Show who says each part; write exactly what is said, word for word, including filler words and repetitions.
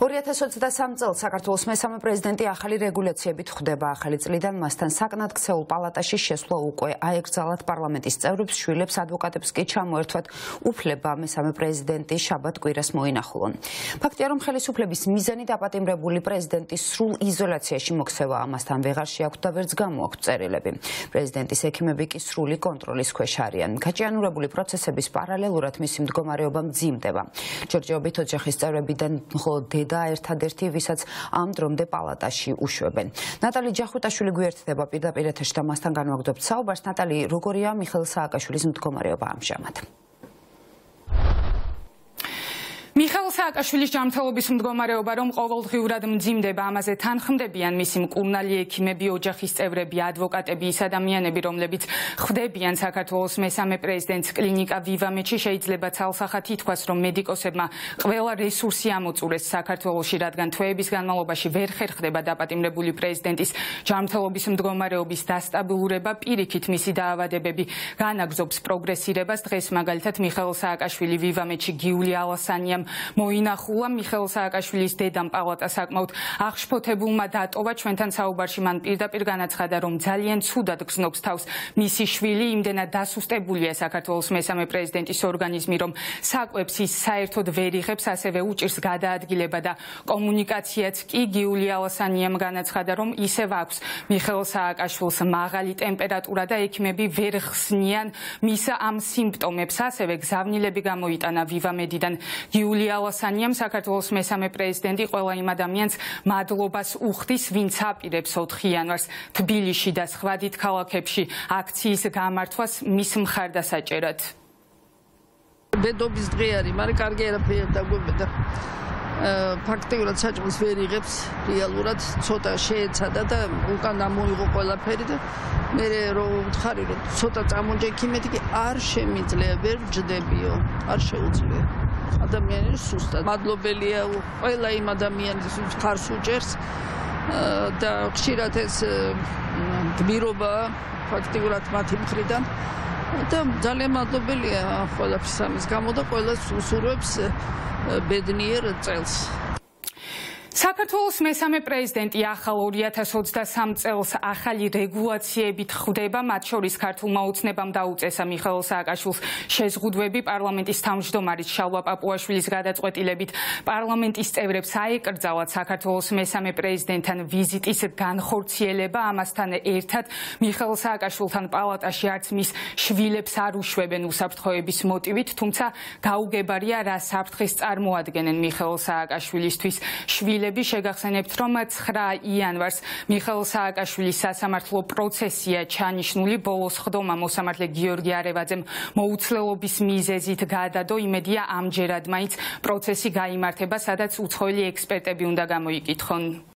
Speaker 1: ორი ათას ოცდასამი წელს საქართველოს მესამე პრეზიდენტი ახალი რეგულაციებით ხვდება ახალი წლიდან მასთან საკნად ქცეულ პალატაში შესვლა უკვე აეკრძალათ პარლამენტის წევრებს, შვილებს, ადვოკატებს კი ჩამოერთვათ უფლება მესამე პრეზიდენტი შაბათ კვირას მოინახულონ. ფაქტია, რომ ხელისუფლების მიზანი დაპატიმრებული პრეზიდენტის სრულ იზოლაციაში მოქცევა ამასთან ვეღარ შეაქვთ და ვერც გამოაქვთ წერილები. პრეზიდენტის ექიმები კი სრული კონტროლის ქვეშ არიან. გაჭიანურებული პროცესების პარალელურად მისი მდგომარეობა მძიმდება. ჯორჯეობით ოჯახის წევრებიდან მხოლოდ და ერთადერთი, ვისაც ამ დრომდე პალატაში უშვებენ. ნატალი ჯახვიტაშვილი გვერდდება პირდაპირ ეთერში და მასთან განვაგრძობთ საუბარს. ნატალი, როგორია მიხეილ სააკაშვილის მდგომარეობა ამჟამად?
Speaker 2: მიხეილ სააკაშვილის ჯანმრთელობის მდგომარეობა რომ ყოველდღიურად მძიმდება, ამაზე თანხმდებიან მისი მკურნალი ექიმები, ოჯახის წევრები, ადვოკატები, ის ადამიანები, რომლებიც ხვდებიან საქართველოს მესამე პრეზიდენტს კლინიკა ვივამეთში. შეიძლება ცალსახად ითქვას, რომ მედიკოსებმა ყველა რესურსი ამოწურეს საქართველოში, რადგან თვეების განმავლობაში ვერ ხერხდება დაპატიმრებული პრეზიდენტის ჯანმრთელობის მდგომარეობის დასტაბილურება. პირიქით მისი დაავადებები განაგრძობს პროგრესირებას. დღეს მაგალითად მიხეილ სააკაშვილი ვივამეთში გიული ალასანიამ მოინახულა. მიხეილ სააკაშვილის დედამ პალატა საკმაოდ აღშფოთებულმა დატოვა. ჩვენთან საუბარში მან პირდაპირ განაცხადა, რომ ძალიან ცუდად გრძნობს თავს მისი შვილი. იმდენად დასუსტებულია საქართველოს მესამე პრეზიდენტის ორგანიზმი, რომ საკვებს ის საერთოდ ვერ იღებს, ასევე უჭირს გადაადგილება და კომუნიკაციაც კი. გიული ალასანიამ განაცხადა, რომ ისევ აქვს მიხეილ სააკაშვილს მაღალი ტემპერატურა და ექიმები ვერ ხსნიან მის ამ სიმპტომებს. ასევე გზავნილები გამოიტანა ვივამედიდან. გიული ალასანიამ საქართველოს მესამე პრეზიდენტი ყველა იმ ადამიანს მადლობას უხდის, ვინც აპირებს ოთხი იანვარს თბილისში და სხვა დიდ ქალაქებში აქციის გამართვას მის მხარდასაჭერად.
Speaker 3: ბედობის დღე არის, მაგრამ კარგი არაფერი დაგვებდა. ფაქტიურად საჭმელს ვერ იღებს, რეალურად ცოტა შეეცადა და უკან ამოიღო ყველაფერი და მე რომ ვთხარი, რომ ცოტა წამოჯექი მეტი კი არ შემიძლია, ვერ ვჯდებიო, არ შეუძლია. ადამიანი სუსტად. მადლობელია ყველა იმ ადამიანის, ვინც ხარს უჭერს და ხშირად ეს გმირობა ფაქტიურად მათი მხრიდან და ძალიან მადლობელია ყველაფრის ამის გამო და ყველას უსურვებს ბედნიერ წელს.
Speaker 2: საქართველოს მესამე პრეზიდენტი ახალ ორი ათას ოცდასამი წელს ახალი რეგულაციებით ხვდება, მათ შორის ქართულმა ოცნებამ დაუწესა მიხეილ სააკაშვილს შეზღუდვები პარლამენტის თავმჯდომარის შალვა პაპუაშვილის გადაწყვეტილებით. პარლამენტის წევრებს აეკრძალათ საქართველოს მესამე პრეზიდენტთან ვიზიტის განხორციელება. ამასთან ერთად მიხეილ სააკაშვილთან პალატაში არც მის შვილებს არ უშვებენ უსაფრთხოების მოტივით, თუმცა გაუგებარია რა საფრთხეს წარმოადგენენ მიხეილ სააკაშვილისთვის შვილები. შეგახსენებთ, რომ ცხრა იანვარს მიხეილ სააკაშვილის სასამართლო პროცესია ჩანიშნული. ბოლოს ხდომა მოსამართლე გიორგი არევაძემ მოუცლელობის მიზეზით გადადო. იმედია ამჯერად მაინც პროცესი გაიმართება, სადაც უცხოელი ექსპერტები უნდა გამოიკითხონ.